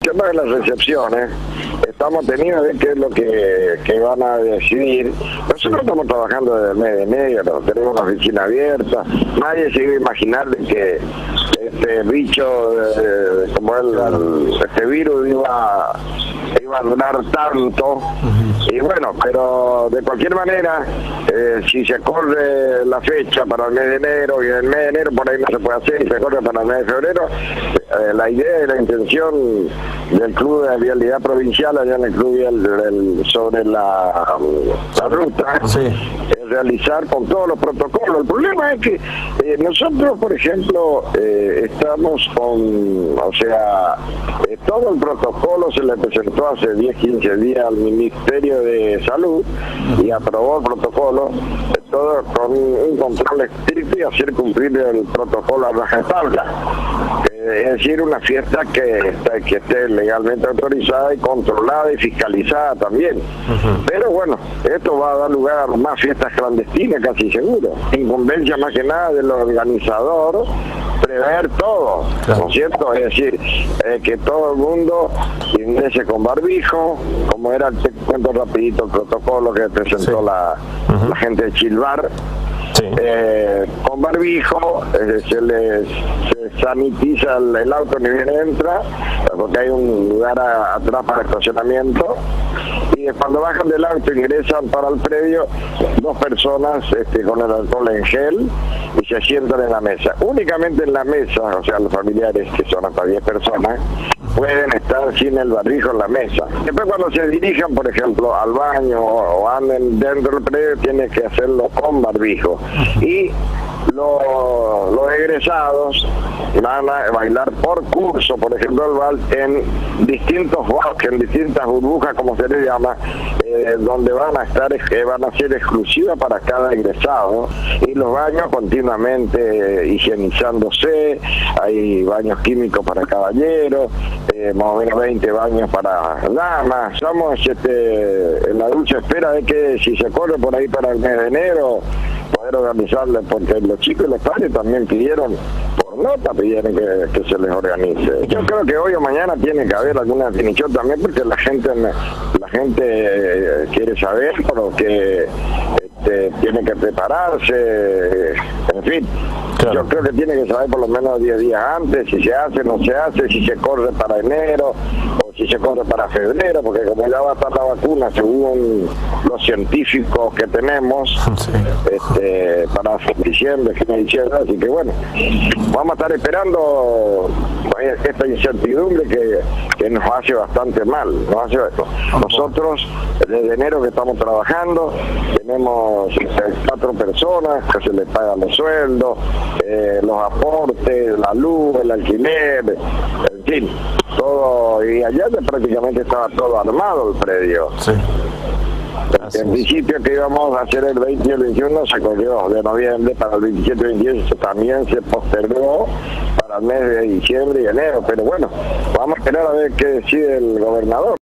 El tema de las recepciones, estamos teniendo a ver qué es lo que van a decidir. Nosotros estamos trabajando desde el mes de enero, tenemos una oficina abierta, nadie se iba a imaginar de que este bicho, como este virus iba a durar tanto. Y bueno, pero de cualquier manera, si se corre la fecha para el mes de enero, y en el mes de enero por ahí no se puede hacer, y se corre para el mes de febrero, la idea y la intención del Club de Vialidad Provincial, allá en el Club Vial sobre la ruta, es realizar con todos los protocolos. El problema es que nosotros, por ejemplo, estamos con, todo el protocolo se le presentó hace 10, 15 días al Ministerio de Salud y aprobó el protocolo, todo con un control estricto y hacer cumplir el protocolo a rajatabla. Es decir, una fiesta que esté legalmente autorizada y controlada y fiscalizada también. Pero bueno, esto va a dar lugar a más fiestas clandestinas, casi seguro. Incumbencia más que nada del organizador prever todo, ¿no es cierto? Es decir, que todo el mundo ingrese con barbijo, como era, te cuento rapidito el protocolo que presentó la gente de Chilbar. Con barbijo, se sanitiza el auto ni bien entra, porque hay un lugar atrás para estacionamiento, y cuando bajan del auto ingresan para el predio 2 personas con el alcohol en gel y se sientan en la mesa. Únicamente en la mesa, o sea, los familiares, que son hasta 10 personas, pueden estar sin el barbijo en la mesa. Después cuando se dirijan, por ejemplo, al baño o anden dentro del predio, tienen que hacerlo con barbijo. Y los egresados van a bailar por curso, por ejemplo, el vals en distintos bosques, en distintas burbujas, como se les llama, donde van a ser exclusivas para cada egresado, y los baños continuamente higienizándose. Hay baños químicos para caballeros, más o menos 20 baños para damas. Estamos en la dulce espera de que si se corre por ahí para el mes de enero, poder organizarle, porque los chicos y los padres también pidieron, por nota pidieron que se les organice. Yo creo que hoy o mañana tiene que haber alguna definición también, porque la gente quiere saber, porque tiene que prepararse, en fin. Yo creo que tiene que saber por lo menos 10 días antes si se hace, no se hace, si se corre para enero o si se corre para febrero, porque como ya va a estar la vacuna, según los científicos que tenemos, para diciembre, fin de diciembre, así que bueno, vamos a estar esperando esta incertidumbre que nos hace bastante mal. Nosotros, desde enero que estamos trabajando, tenemos 4 personas que se les pagan los sueldos, los aportes, la luz, el alquiler, en fin, todo, y allá prácticamente estaba todo armado el predio. En principio que íbamos a hacer el 20 y el 21 se corrió de noviembre para el 27 y 28, también se postergó para el mes de diciembre y enero, pero bueno, vamos a esperar a ver qué decide el gobernador.